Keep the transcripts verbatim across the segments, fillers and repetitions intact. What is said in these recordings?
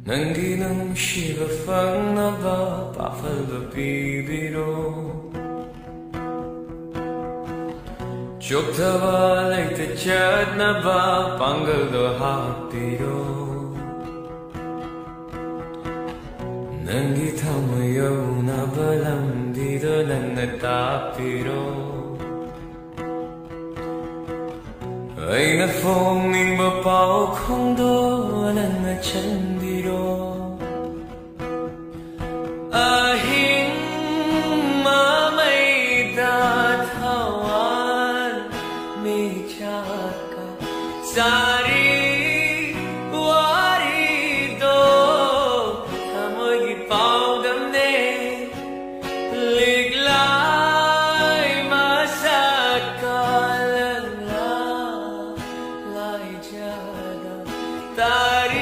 Nangi nang shiva fang na ba pa fal ba bibiro Chok ta ba lai ta chat na ba pangal do ha piro Nangi thamayo na ba lam di do nan na ta piro Ai na phong ning ba pao không do nan na chân đi ro A hing ma mai da thawan mi cha ka sari wari do thamoi gi pao dam ne lig lai ma sa ka lang la lai cha da tari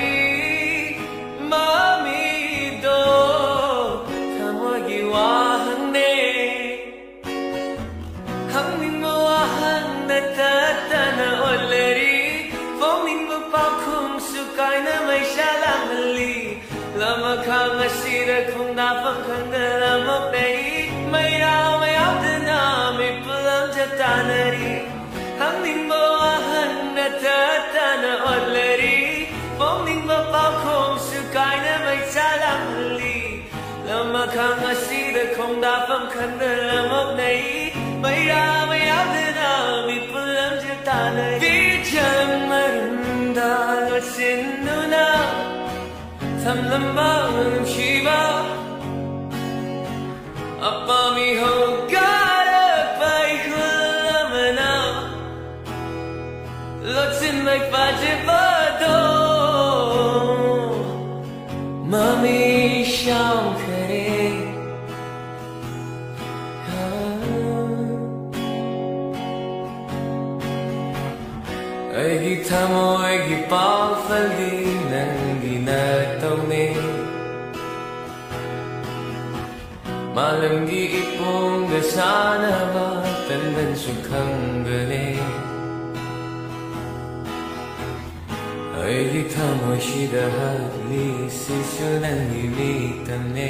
Khang asira khung na phang khang na lamok nei mai rao mai áo ta na mi pulang jata nari hang ning mo ahan na ta ta na odleri phong ning mo pao khong su kai na mai sa lam li lama khang asira khung na phang khang na lamok nei mai rao mai áo ta na mi pulang jata nari vi chang marunda lo sin nu na Tham lam bang shiva Appa mi ho gara pai khulamana Lotsin mai paje vado Mami shaum kare Ai gi thamo ai gi pao fali nangi na tau ne Malam gi ipong ga sana ba tandan sukhang ga ne Ai gi thamo shida hali sisu nangi mi tam ne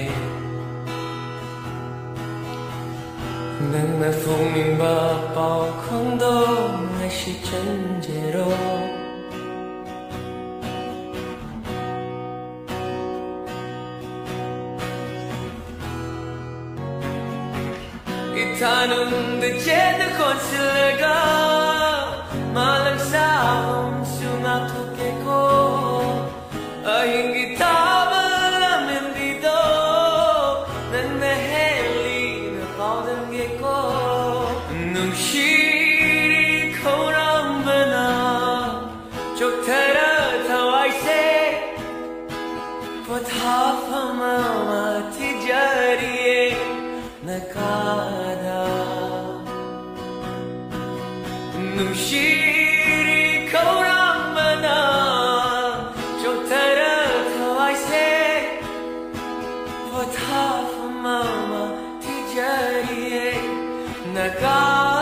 Nang na phong min ba pao không do Ngay shi chân je ro Itanong de chen de konsilaga Malang sa hom sungap toke ko Ahing gitaba lamin dito Nang naheli na paudang ge ko Nung shiri ko rambana Chok tara tawai se Patha phamama tijariye Nakada Nung shiri ko rambana Chok tara tawai se Patha phamama tijariye Nakada